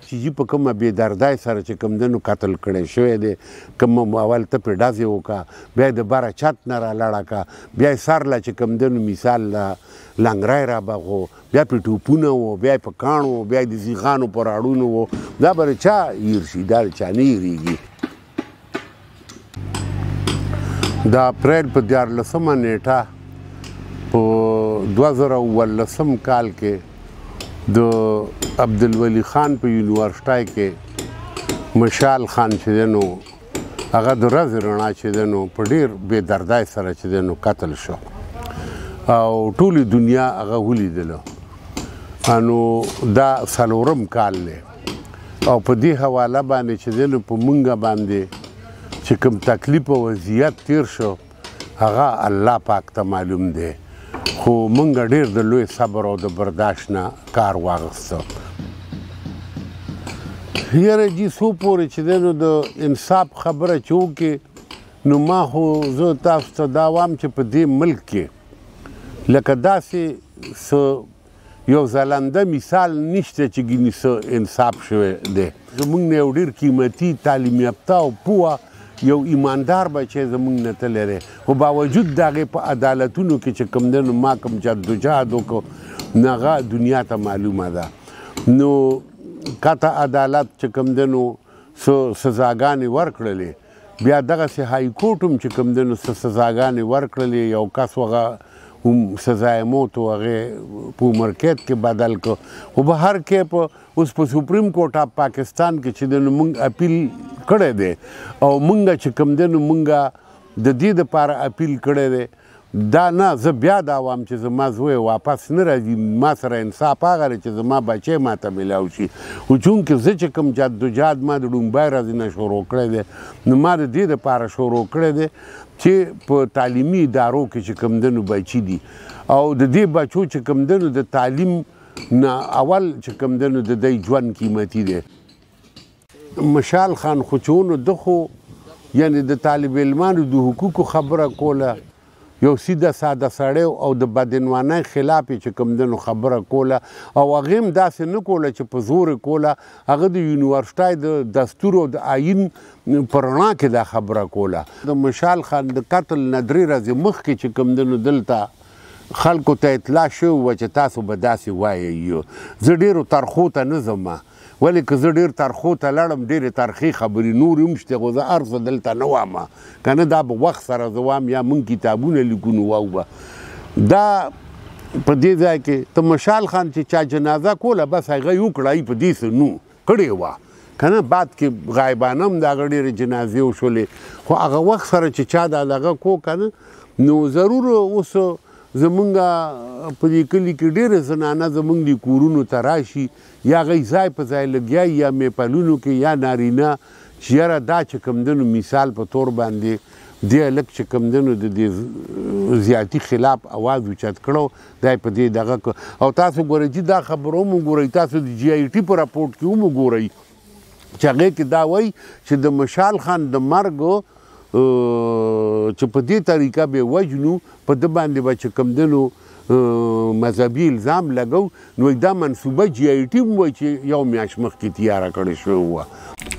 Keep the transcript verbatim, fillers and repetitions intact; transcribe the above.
چې جي په کومه بېدردۍ سره چې کوم دی نو قتل کړی شوی دی کوم اول ته پرې ډزې وکړه بیا یې د بره چت نه رالاړه کړه بیا یې سر له چې کوم دی نو مثال لنګری رابغو بیا پرې ټوپونه وو بیا یې په کاڼ وو بیا یې د زیغانو په راړونو وو دا به د چا هیر شي دا د چا نه هیرېږي د اپریل په دیارلسمه نیټه په دوه زره اوولسم کال کې د عبدالولي خان په یونیورسټۍ کې مشال خان چې دی نو هغه د ورځې رڼا چې دی نو په ډېر بې دردۍ سره چې دی نو قتل شو او ټولې دنیا هغه ولیدله نو دا څلورم کال دی او په دې حواله باندې چې دی نو په مونږ باندې چې کوم تکلیف او وضعیت تیر شو هغه الله پاک ته معلوم دی خو مونږ ډېر د لوی صبر او د برداشت نه کار واخیسته یاره جي څو پورې چې دی نو د انصاف خبره چې وکړې نو ما خو زه تاسو ته دا وایم چې په دې ملک کې لکه داسې څه یو ځلنده مثال نشته چې ګینې څه انصاف شوی دی زموږ نه یو ډېر قیمتي تعلیم یافته او پوه یو ایماندار بچی زموږ نه تللی دی خو باوجود د هغې په عدالتونو کې چې کوم دی نو ما کوم جدوجهد وکړو نو هغه دنیا ته معلومه ده نو قطع عدالت چې کوم دی نو څه سزاګانې ورکړلې بیا دغسې های کورټ هم چې کوم دی نو څه سزاګانې ورکړلې یو کس هغه هم سزای موت و هغې په عمرقید کې بدل کړ خو به هر کې په اوس په سپریم کورټ اف پاکستان کې چې دی نو موږ اپیل کړی دی او موږ چې کوم دی نو موږ د دې دپاره اپیل کړی دی دا نه زه بیا دا وایم چې زما زوی واپس نه راځي ما سره انصاف هغه دی چې زما بچی ما ته میلاو شي خو چونکې زه چې کوم جدوجهد ما د ډومبی ورځې نه شروع کړی دی نو ما د دې دپاره شروع کړی دی چې په تعلیمي ادارو کې چې کوم دی نو بچي دي او د دې بچو چې کوم دی نو د تعلیم نه اول چې کوم دی نو د دی ژوند قیمتي دی مشال خان خو چې ونو ده خو یعنې د طالب علمانو د حقوقو خبره کوله یو سیده ساده سړی او د بدعنوانۍ خلاف یې چې کوم دی نو خبره کوله او هغې هم داسې نه کوله چې په زور یې کوله هغه د یونیورسټۍ د دستور او د آیین په رڼا کې دا خبره کوله د مشال خان د قتل نه درې ورځې مخکې چې کوم دی نو دلته خلکو ته اطلاع شوې وه چې تاسو به داسې وایئ زه ډېرو ترخو ته نه ځم ولې که زه ډېر ترخو ته لاړم ډېرې ترخې خبرې نورې هم شته خو زه هر څه دلته نه وایم که نه دا به وخت سره زه وایم یا موږ کتابونه لیکو نو واو به دا په دې ځای کې ته مشال خان چې چا جنازه کوله بس هغه یې وکړه ای په دې څه نو کړې وه که نه بعد کې غایبانه هم د هغه ډېرې جنازې وشولې خو هغه وخت سره چې چا دا دغه کو که نه نو ضرور اوس زمونږ په دې کلي کې ډېرې زنانه زمونږ د کورونو ته راشي یا هغوی ځای په ځای لګیایي یا میپلونو کې یا نارینه چې یاره دا چې کوم دی نو مثال په طور باندې دې هلک چې کوم دی نو د دې زیاتي خلاف اواز اوچت کړو دا یې په دې دغه او تاسو ګورئ چې دا خبره هم وګورئ تاسو د جی آی ټي په راپورټ کې هم وګورئ چې هغې کې دا وایي چې د مشال خان د مرګ چې په دې طریقه به وجنو په ده باندې به چې کوم دی نو مذهبي الزام لګو نو دا منصوبه جی آی ټي هم وایي چې یو میاشت مخکې تیاره کړې شوې وه